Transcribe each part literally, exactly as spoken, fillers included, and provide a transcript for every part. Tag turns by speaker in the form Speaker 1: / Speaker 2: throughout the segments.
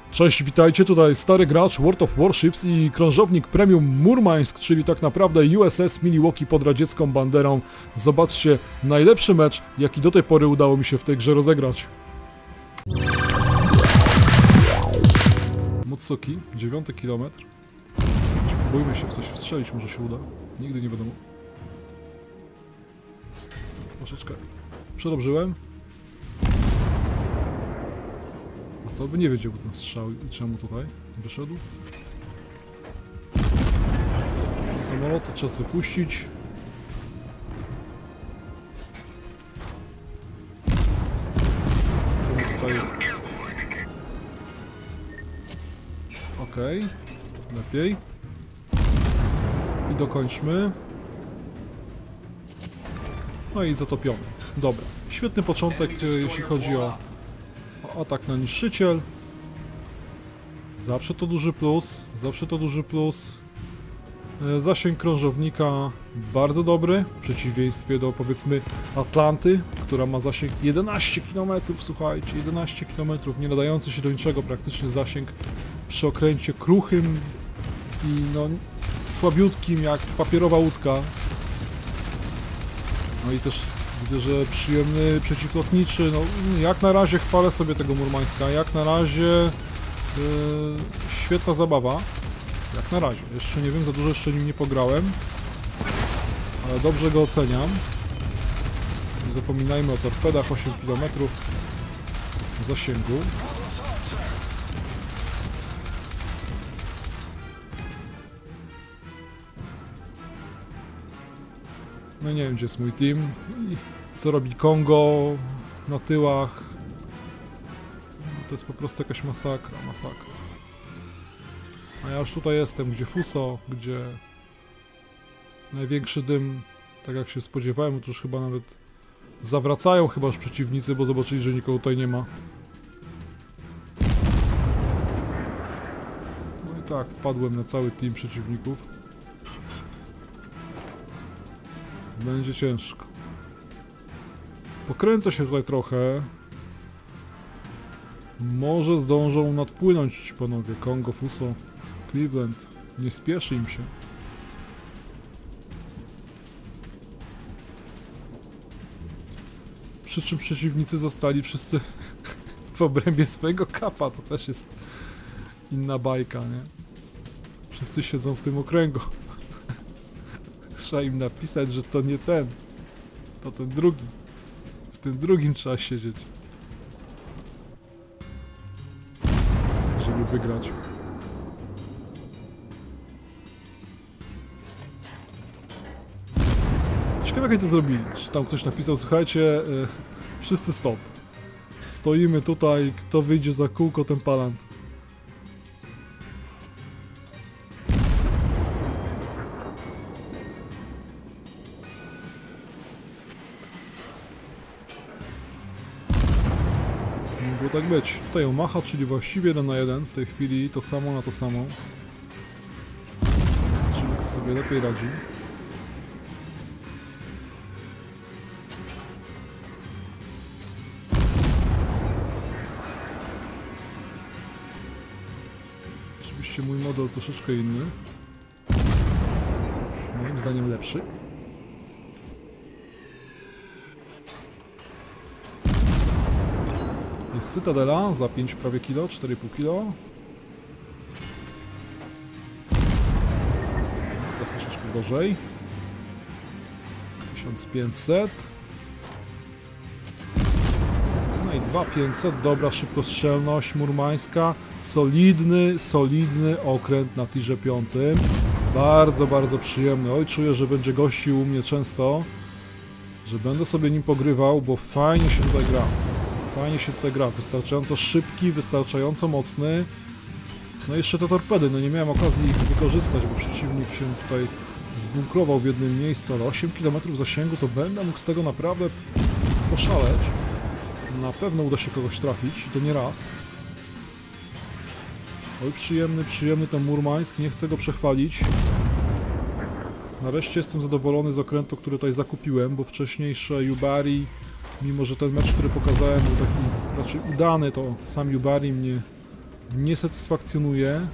Speaker 1: Cześć, witajcie, tutaj stary gracz World of Warships i krążownik Premium Murmańsk, czyli tak naprawdę U S S Milwaukee pod radziecką banderą. Zobaczcie, najlepszy mecz, jaki do tej pory udało mi się w tej grze rozegrać. Motsoki, dziewiąty kilometr. Spróbujmy się w coś wstrzelić, może się uda. Nigdy nie wiadomo. Troszeczkę przedobrzyłem. To by nie wiedział ten strzał i czemu tutaj wyszedł. Samoloty czas wypuścić. Tutaj... Okej, okay. Lepiej. I dokończmy. No i zatopiony. Dobra, świetny początek, jeśli chodzi o atak na niszczyciel. Zawsze to duży plus, zawsze to duży plus. Zasięg krążownika bardzo dobry, w przeciwieństwie do, powiedzmy, Atlanty, która ma zasięg jedenaście kilometrów, słuchajcie, jedenaście kilometrów, nie nadający się do niczego praktycznie zasięg przy okręcie kruchym i no słabiutkim jak papierowa łódka. No i też widzę, że przyjemny przeciwlotniczy, no jak na razie chwalę sobie tego Murmańska, jak na razie yy, świetna zabawa, jak na razie, jeszcze nie wiem, za dużo jeszcze nim nie pograłem, ale dobrze go oceniam. Nie zapominajmy o torpedach, osiem kilometrów zasięgu. No nie wiem, gdzie jest mój team i co robi Kongo na tyłach. To jest po prostu jakaś masakra, masakra. A ja już tutaj jestem, gdzie Fuso, gdzie największy dym, tak jak się spodziewałem, to już chyba nawet zawracają chyba już przeciwnicy, bo zobaczyli, że nikogo tutaj nie ma. No i tak, wpadłem na cały team przeciwników. Będzie ciężko. Pokręcę się tutaj trochę. Może zdążą nadpłynąć ci panowie. Kongo, Fuso, Cleveland. Nie spieszy im się. Przy czym przeciwnicy zostali wszyscy w obrębie swojego kapa. To też jest inna bajka, nie? Wszyscy siedzą w tym okręgu. Trzeba im napisać, że to nie ten, to ten drugi. W tym drugim trzeba siedzieć, żeby wygrać. Ciekawe, jak to zrobili. Czy tam ktoś napisał, słuchajcie, yy, wszyscy stop. Stoimy tutaj, kto wyjdzie za kółko, ten palant. Mogło tak być. Tutaj Omaha, czyli właściwie jeden na jeden. W tej chwili to samo na to samo. Czyli to sobie lepiej radzi. Oczywiście mój model troszeczkę inny. Moim zdaniem lepszy. Jest Cytadela za pięć prawie kilo, cztery i pół kilo. Teraz troszeczkę gorzej. tysiąc pięćset. No i dwa tysiące pięćset, dobra szybkostrzelność murmańska. Solidny, solidny okręt na tirze piątym. Bardzo, bardzo przyjemny. Oj, czuję, że będzie gościł u mnie często. Że będę sobie nim pogrywał, bo fajnie się tutaj gra. Fajnie się tutaj gra, wystarczająco szybki, wystarczająco mocny. No i jeszcze te torpedy, no nie miałem okazji ich wykorzystać, bo przeciwnik się tutaj zbunkrował w jednym miejscu, ale osiem kilometrów zasięgu to będę mógł z tego naprawdę poszaleć. Na pewno uda się kogoś trafić, i to nie raz. Oj, przyjemny, przyjemny ten Murmańsk, nie chcę go przechwalić. Nareszcie jestem zadowolony z okrętu, który tutaj zakupiłem, bo wcześniejsze 'Yubari, mimo że ten mecz, który pokazałem, był taki raczej udany, to sam 'Yubari mnie nie satysfakcjonuje.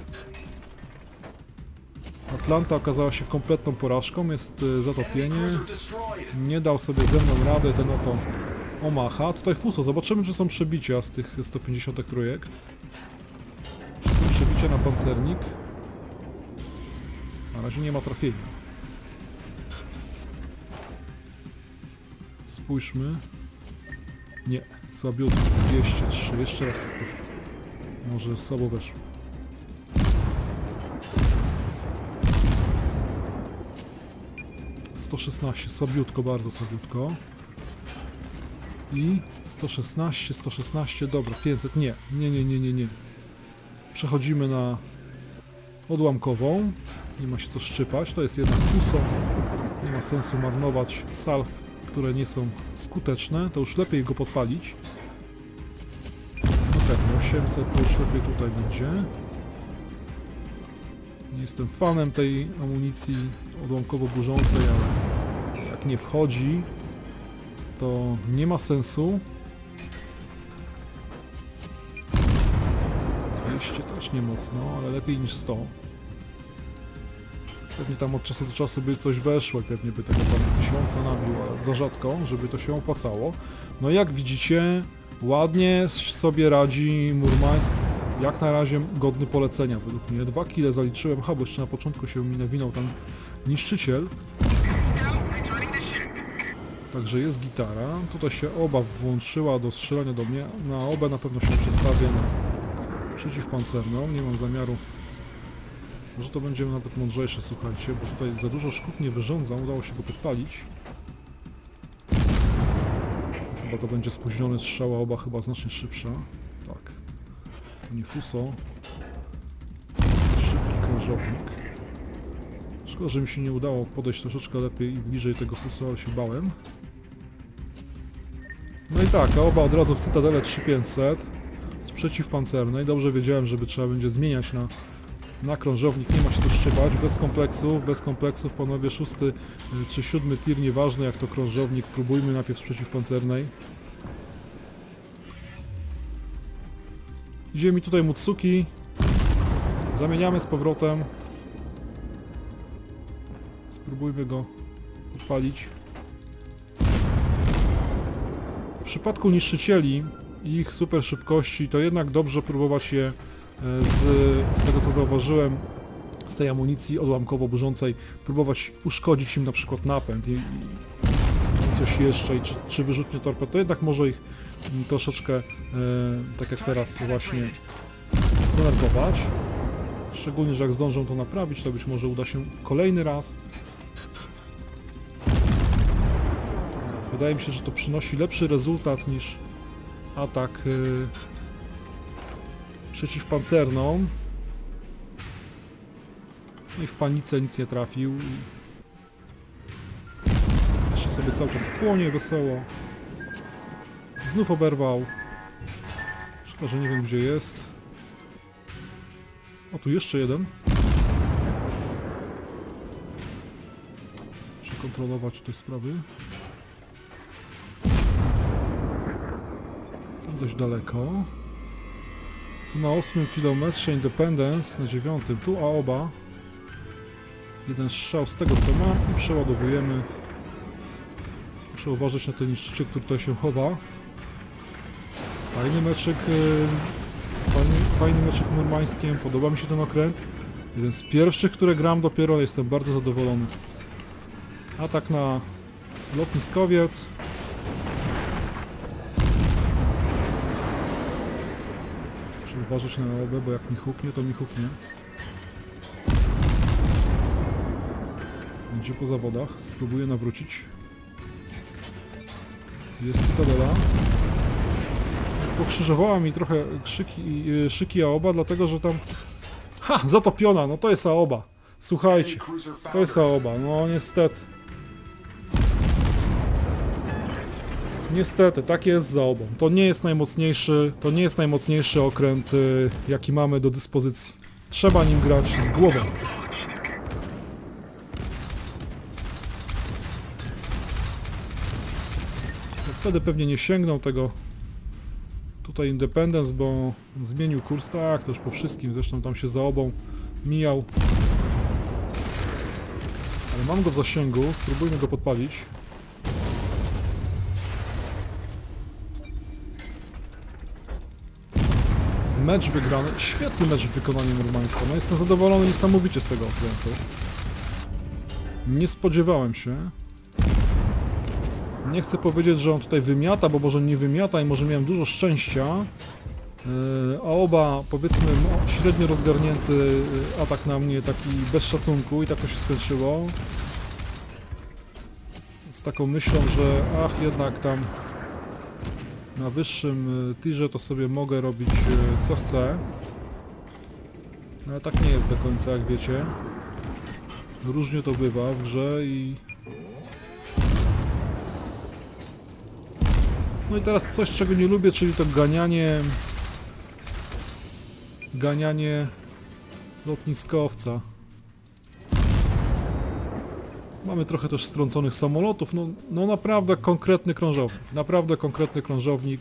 Speaker 1: Atlanta okazała się kompletną porażką, jest y, zatopienie. Nie dał sobie ze mną rady ten oto Omaha. Tutaj Fuso, zobaczymy czy są przebicia z tych sto pięćdziesiąt trzy. Czy są przebicia na pancernik? Na razie nie ma trafienia. Spójrzmy. Nie, słabiutko. dwieście trzy, jeszcze raz spójrz. Może słabo weszło. sto szesnaście, słabiutko, bardzo słabiutko. I sto szesnaście, sto szesnaście, dobra, pięćset, nie, nie, nie, nie, nie, nie. Przechodzimy na odłamkową. Nie ma się co szczypać, to jest jednak Fuso. Nie ma sensu marnować salw, które nie są skuteczne, to już lepiej go podpalić. No pewnie, osiemset to już lepiej tutaj będzie. Nie jestem fanem tej amunicji odłamkowo-burzącej, ale jak nie wchodzi, to nie ma sensu. dwieście też nie mocno, ale lepiej niż sto. Pewnie tam od czasu do czasu by coś weszło i pewnie by tego pan tysiąca nabił, ale za rzadko, żeby to się opłacało. No jak widzicie, ładnie sobie radzi Murmańsk. Jak na razie godny polecenia według mnie. Dwa kile zaliczyłem, ha, bo jeszcze na początku się mi nawinął tam niszczyciel. Także jest gitara. Tutaj się oba włączyła do strzelania do mnie. Na obę na pewno się przestawię na przeciwpancerną. Nie mam zamiaru. Może to będzie nawet mądrzejsze, słuchajcie, bo tutaj za dużo szkód nie wyrządzam. Udało się go podpalić. Chyba to będzie spóźniony strzał, a oba chyba znacznie szybsza. Tak. To nie Fuso. Szybki krążownik. Szkoda, że mi się nie udało podejść troszeczkę lepiej i bliżej tego Fuso, ale się bałem. No i tak, a oba od razu w Cytadele trzy tysiące pięćset z przeciwpancernej. Dobrze wiedziałem, żeby trzeba będzie zmieniać na, na krążownik. Nie ma się tu szczypać, bez kompleksów, bez kompleksów, panowie, szósty czy siódmy tir, nieważne jak to krążownik, próbujmy najpierw z przeciwpancernej. Idzie mi tutaj Mutsuki. Zamieniamy z powrotem. Spróbujmy go podpalić. W przypadku niszczycieli i ich super szybkości to jednak dobrze próbować je z, z tego co zauważyłem, z tej amunicji odłamkowo-burzącej, próbować uszkodzić im na przykład napęd i, i coś jeszcze, i czy, czy wyrzutnie torped, to jednak może ich troszeczkę, e, tak jak teraz właśnie, zdenerwować. Szczególnie, że jak zdążą to naprawić, to być może uda się kolejny raz. Wydaje mi się, że to przynosi lepszy rezultat niż atak yy, przeciwpancerną. No i w panice nic nie trafił. I jeszcze sobie cały czas płonie wesoło. Znów oberwał. Szkoda, że nie wiem gdzie jest. O, tu jeszcze jeden. Muszę kontrolować te sprawy. Tam dość daleko. Tu na ósmym kilometrze Independence, na dziewiątym. Tu Aoba. Jeden strzał z tego co ma i przeładowujemy. Muszę uważać na ten niszczyciel, który tutaj się chowa. Fajny meczyk. Fajny, fajny meczyk murmańskiem. Podoba mi się ten okręt. Jeden z pierwszych, które gram dopiero. Jestem bardzo zadowolony. Atak na lotniskowiec. Muszę uważać na obę, bo jak mi huknie, to mi huknie. Będzie po zawodach. Spróbuję nawrócić. Jest Cytadela. Pokrzyżowała mi trochę krzyki, szyki Aoba, dlatego że tam... Ha! Zatopiona! No to jest Aoba. Słuchajcie. To jest Aoba. No niestety. Niestety, tak jest z Aobą. To nie jest najmocniejszy, to nie jest najmocniejszy okręt, jaki mamy do dyspozycji. Trzeba nim grać z głową. Wtedy pewnie nie sięgną tego Tutaj Independence, bo zmienił kurs, tak, to już po wszystkim, zresztą tam się za obą mijał. Ale mam go w zasięgu, spróbujmy go podpalić. Mecz wygrany, świetny mecz w wykonaniu Murmańska, no jestem zadowolony niesamowicie z tego okrętu. Nie spodziewałem się. Nie chcę powiedzieć, że on tutaj wymiata, bo może nie wymiata i może miałem dużo szczęścia. Yy, a oba, powiedzmy, no, średnio rozgarnięty atak na mnie, taki bez szacunku i tak to się skończyło. Z taką myślą, że ach, jednak tam na wyższym tirze to sobie mogę robić co chcę. No, ale tak nie jest do końca, jak wiecie. Różnie to bywa w grze i... No i teraz coś, czego nie lubię, czyli to ganianie... Ganianie lotniskowca. Mamy trochę też strąconych samolotów, no, no naprawdę konkretny krążownik, naprawdę konkretny krążownik.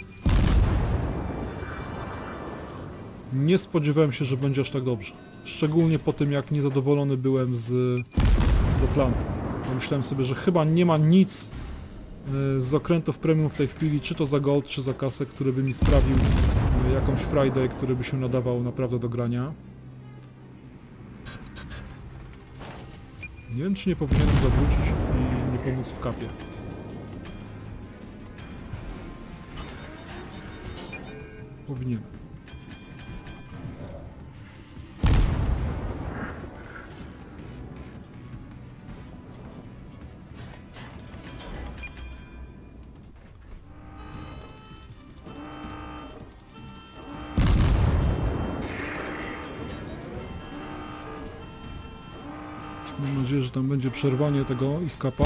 Speaker 1: Nie spodziewałem się, że będzie aż tak dobrze. Szczególnie po tym, jak niezadowolony byłem z, z Atlanty. Myślałem sobie, że chyba nie ma nic z okrętów premium w tej chwili, czy to za gold, czy za kasę, który by mi sprawił jakąś Friday, który by się nadawał naprawdę do grania. Nie wiem, czy nie powinienem zawrócić i nie pomóc w kapie. Powinienem. Mam nadzieję, że tam będzie przerwanie tego ich kapa.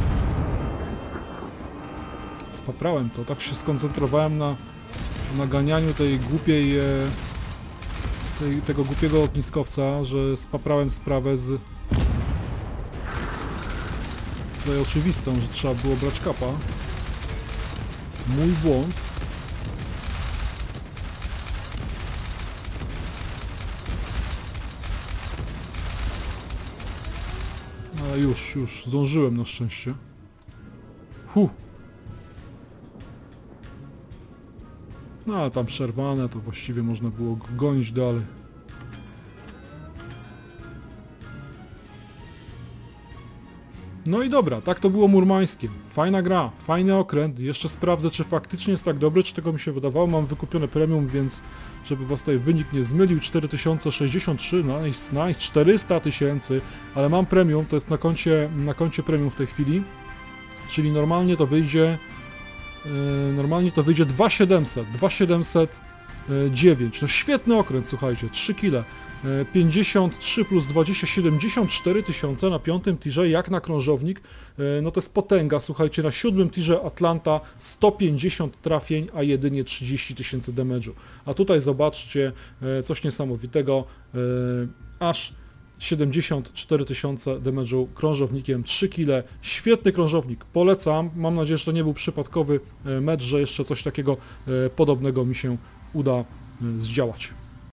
Speaker 1: Spaprałem to, tak się skoncentrowałem na naganianiu tej głupiej, tej, tego głupiego lotniskowca, że spaprałem sprawę z tutaj oczywistą, że trzeba było brać kapa. Mój błąd. Ale już, już zdążyłem na szczęście. Hu. No ale tam przerwane, to właściwie można było gonić dalej. No i dobra, tak to było Murmańskiem. Fajna gra, fajny okręt. Jeszcze sprawdzę, czy faktycznie jest tak dobry, czy tego mi się wydawało. Mam wykupione premium, więc żeby was tutaj wynik nie zmylił, cztery tysiące sześćdziesiąt trzy, nice, nice, czterysta tysięcy, ale mam premium, to jest na koncie, na koncie premium w tej chwili, czyli normalnie to wyjdzie, yy, normalnie to wyjdzie dwa tysiące siedemset, dwa tysiące siedemset dziewięć, no świetny okręt, słuchajcie, trzy kile, pięćdziesiąt trzy plus dwadzieścia, siedemdziesiąt cztery tysiące na piątym tirze, jak na krążownik, no to jest potęga, słuchajcie, na siódmym tirze Atlanta sto pięćdziesiąt trafień, a jedynie trzydzieści tysięcy damage'u. A tutaj zobaczcie, coś niesamowitego, aż siedemdziesiąt cztery tysiące damage'u krążownikiem, trzy kile, świetny krążownik, polecam, mam nadzieję, że to nie był przypadkowy mecz, że jeszcze coś takiego podobnego mi się uda zdziałać.